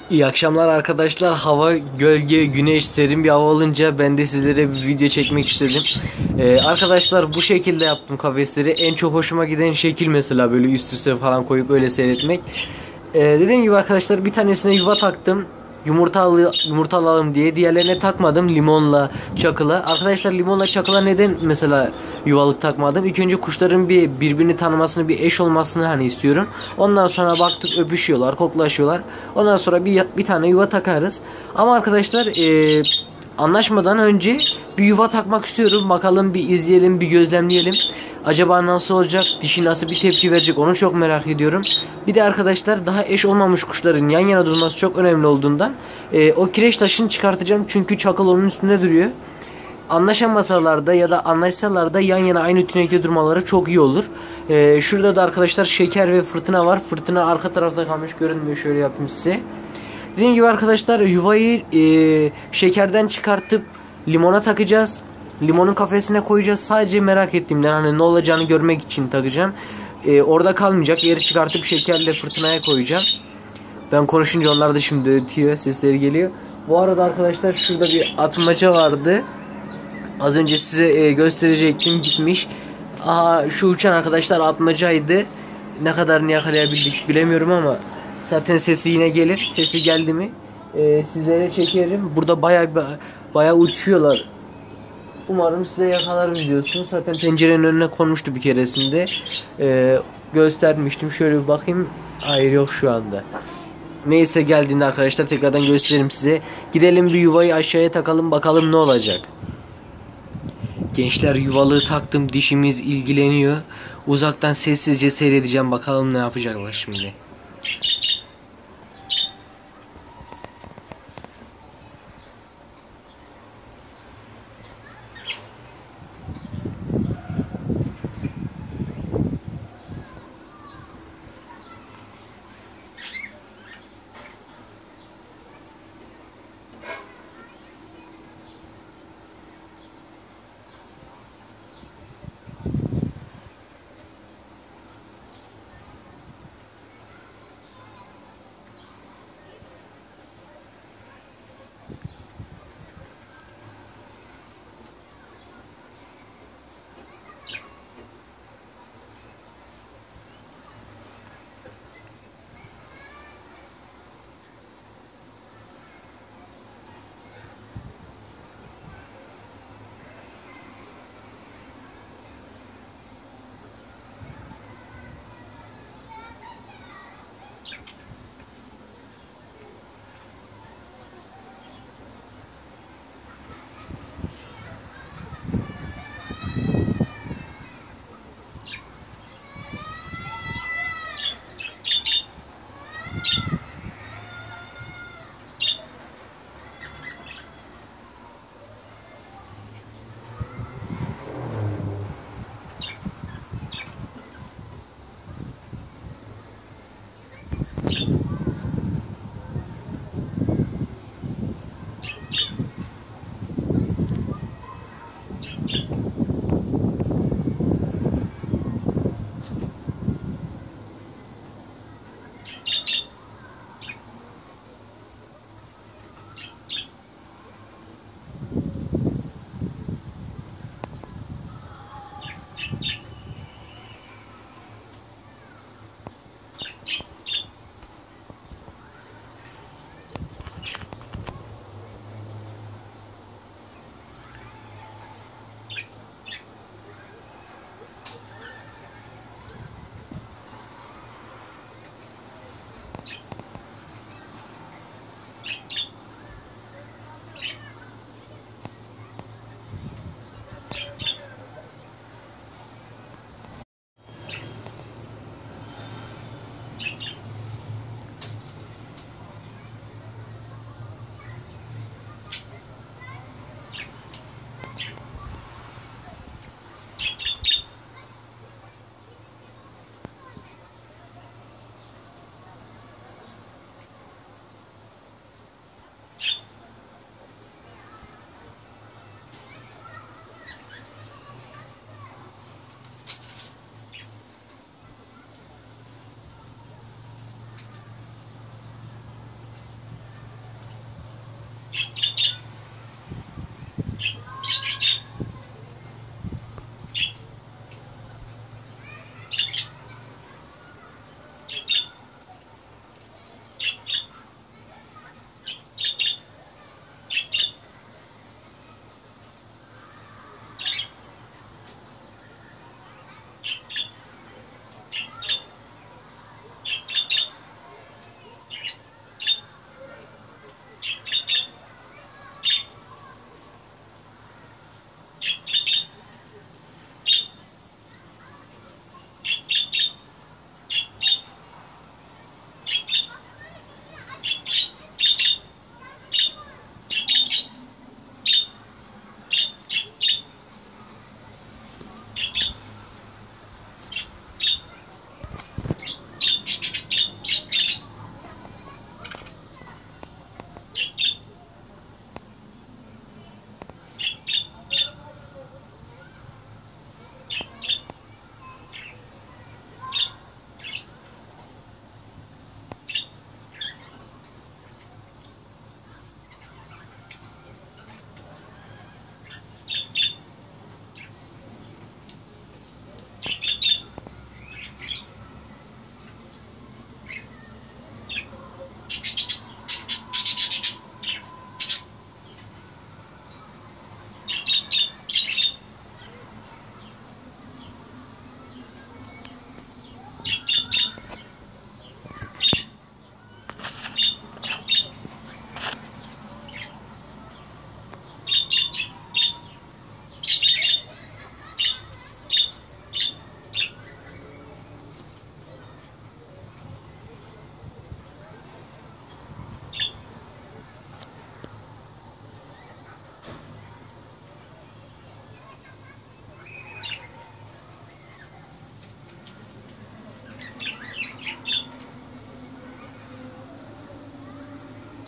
İyi akşamlar arkadaşlar. Hava gölge, güneş, serin bir hava olunca ben de sizlere bir video çekmek istedim. Arkadaşlar bu şekilde yaptım kafesleri. En çok hoşuma giden şekil mesela böyle üst üste falan koyup öyle seyretmek. Dediğim gibi arkadaşlar bir tanesine yuva taktım. Yumurtalalım diye. Diğerlerine takmadım. Limonla çakıla. Arkadaşlar limonla çakıla neden mesela yuvalık takmadım? İlk önce kuşların birbirini tanımasını, bir eş olmasını hani istiyorum. Ondan sonra baktık öpüşüyorlar, koklaşıyorlar. Ondan sonra bir tane yuva takarız. Ama arkadaşlar anlaşmadan önce bir yuva takmak istiyorum. Bakalım bir izleyelim, bir gözlemleyelim. Acaba nasıl olacak? Dişi nasıl bir tepki verecek? Onu çok merak ediyorum. Bir de arkadaşlar daha eş olmamış kuşların yan yana durması çok önemli olduğundan o kireç taşını çıkartacağım. Çünkü çakal onun üstünde duruyor. Anlaşamasalar da ya da anlaşsalar da yan yana aynı tünekte durmaları çok iyi olur. Şurada da arkadaşlar şeker ve fırtına var. Fırtına arka tarafta kalmış, görünmüyor. Şöyle yapayım size. Dediğim gibi arkadaşlar yuvayı şekerden çıkartıp limona takacağız. Limonun kafesine koyacağız. Sadece merak ettiğimden hani ne olacağını görmek için takacağım. Orada kalmayacak. Yeri çıkartıp şekerle fırtınaya koyacağım. Ben konuşunca onlar da şimdi ötüyor. Sesleri geliyor. Bu arada arkadaşlar şurada bir atmaca vardı. Az önce size gösterecektim, gitmiş. Aha şu uçan arkadaşlar atmacaydı. Ne kadarını yakalayabildik bilemiyorum ama zaten sesi yine gelir. Sesi geldi mi sizlere çekerim. Burada baya uçuyorlar. Umarım size yakalarım diyorsun. Zaten pencerenin önüne konmuştu bir keresinde. Göstermiştim. Şöyle bir bakayım. Hayır, yok şu anda. Neyse, geldiğinde arkadaşlar tekrardan gösteririm size. Gidelim bir yuvayı aşağıya takalım, bakalım ne olacak. Gençler, yuvalığı taktım, dişimiz ilgileniyor. Uzaktan sessizce seyredeceğim, bakalım ne yapacaklar şimdi.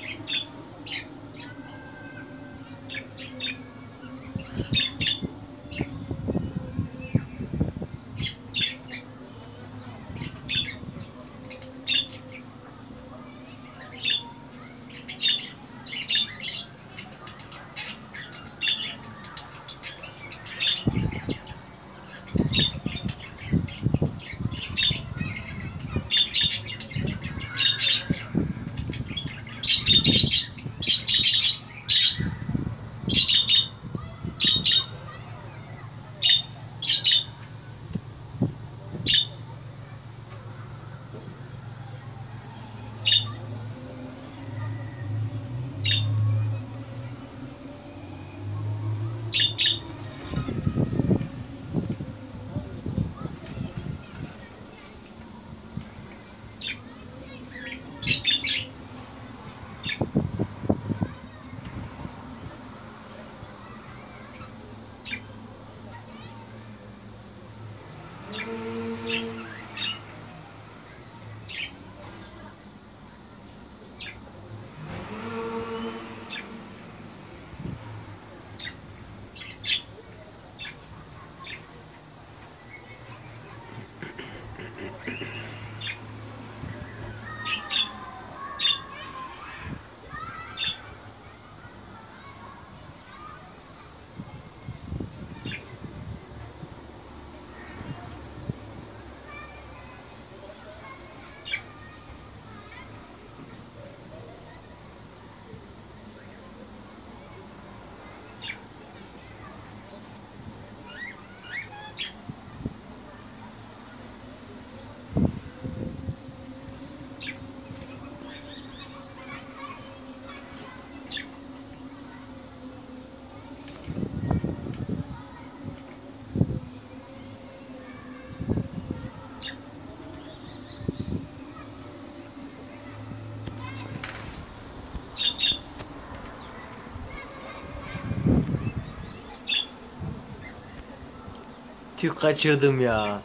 Tüh, kaçırdım ya.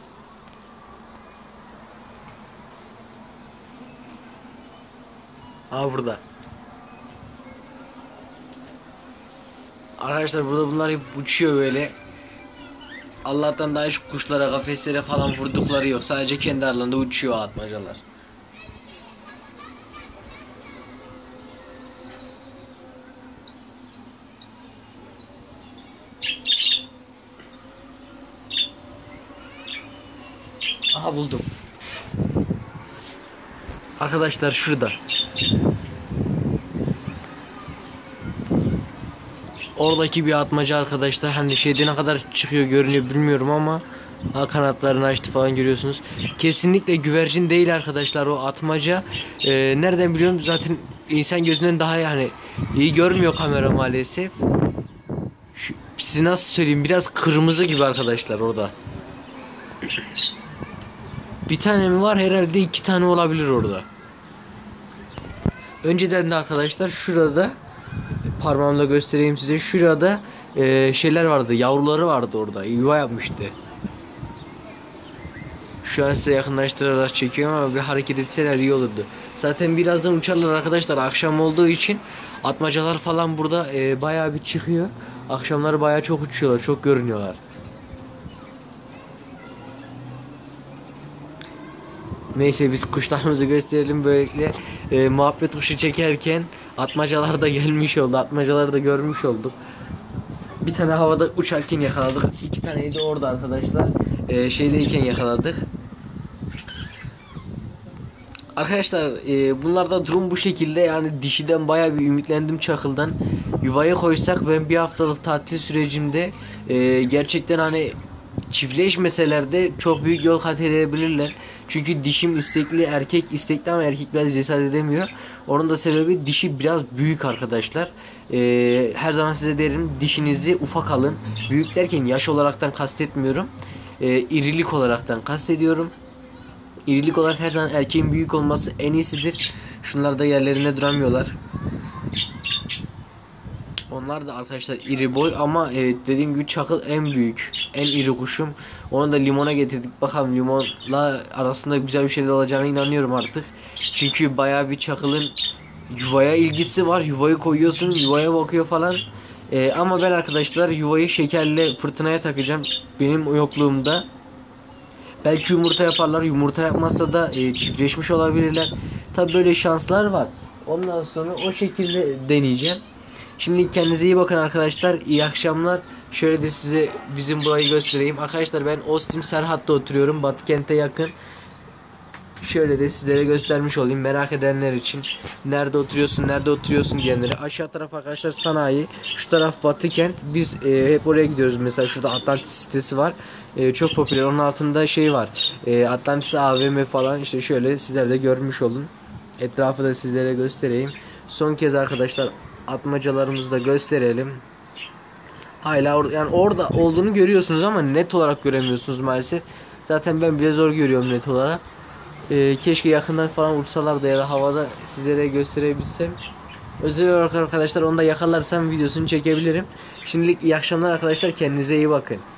Ha, burada. Arkadaşlar burada bunlar hep uçuyor böyle. Allah'tan daha hiç kuşlara, kafeslere falan vurdukları yok. Sadece kendi aralarında uçuyor atmacalar. Aha, buldum. Arkadaşlar şurada. Oradaki bir atmaca arkadaşlar, hani şeyde ne kadar çıkıyor görünüyor bilmiyorum ama kanatlarını açtı falan, görüyorsunuz. Kesinlikle güvercin değil arkadaşlar o atmaca. Nereden biliyorum, zaten insan gözünden daha yani iyi görmüyor kamera maalesef. Size nasıl söyleyeyim, biraz kırmızı gibi arkadaşlar orada. Bir tane mi var, herhalde 2 tane olabilir orada. Önceden de arkadaşlar şurada, parmağımla göstereyim size, şurada şeyler vardı, yavruları vardı, orada yuva yapmıştı. Şu an size yakınlaştırarak çekiyorum ama bir hareket etseler iyi olurdu. Zaten birazdan uçarlar arkadaşlar, akşam olduğu için atmacalar falan burada bayağı bir çıkıyor. Akşamları bayağı çok uçuyorlar, çok görünüyorlar. Neyse, biz kuşlarımızı gösterelim böylelikle. Muhabbet kuşu çekerken atmacalar da gelmiş oldu. Atmacaları da görmüş olduk. Bir tane havada uçarken yakaladık. 2 taneyi de orada arkadaşlar. Şeydeyken yakaladık. Arkadaşlar bunlarda durum bu şekilde, yani dişiden bayağı bir ümitlendim çakıldan. Yuvaya koysak ben bir haftalık tatil sürecimde gerçekten hani çiftleşmeseler de çok büyük yol kat edebilirler. Çünkü dişim istekli, erkek istekli ama erkek biraz cesaret edemiyor. Onun da sebebi dişi biraz büyük arkadaşlar. Her zaman size derim, dişinizi ufak alın. Büyük derken yaş olaraktan kastetmiyorum. İrilik olaraktan kastediyorum. İrilik olarak her zaman erkeğin büyük olması en iyisidir. Şunlar da yerlerinde duramıyorlar. Onlar da arkadaşlar iri boy ama dediğim gibi çakıl en büyük, en iri kuşum. Onu da limona getirdik. Bakalım limonla arasında güzel bir şeyler olacağına inanıyorum artık. Çünkü bayağı bir çakılın yuvaya ilgisi var. Yuvayı koyuyorsun, yuvaya bakıyor falan. Ama ben arkadaşlar yuvayı şekerle fırtınaya takacağım benim yokluğumda. Belki yumurta yaparlar. Yumurta yapmazsa da çiftleşmiş olabilirler. Tabi böyle şanslar var. Ondan sonra o şekilde deneyeceğim. Şimdi kendinize iyi bakın arkadaşlar. İyi akşamlar. Şöyle de size bizim burayı göstereyim. Arkadaşlar ben Ostim Serhat'ta oturuyorum. Batıkent'e yakın. Şöyle de sizlere göstermiş olayım merak edenler için. Nerede oturuyorsun diyenlere. Aşağı taraf arkadaşlar sanayi. Şu taraf Batıkent. Biz hep oraya gidiyoruz. Mesela şurada Atlantis sitesi var. Çok popüler. Onun altında şey var. Atlantis AVM falan. İşte şöyle sizler de görmüş olun. Etrafı da sizlere göstereyim. Son kez arkadaşlar atmacalarımızı da gösterelim. Hala yani orada olduğunu görüyorsunuz ama net olarak göremiyorsunuz maalesef. Zaten ben bile zor görüyorum net olarak. Keşke yakından falan uçsalar ya da havada sizlere gösterebilsem. Özel olarak arkadaşlar onu da yakalarsam videosunu çekebilirim. Şimdilik iyi akşamlar arkadaşlar, kendinize iyi bakın.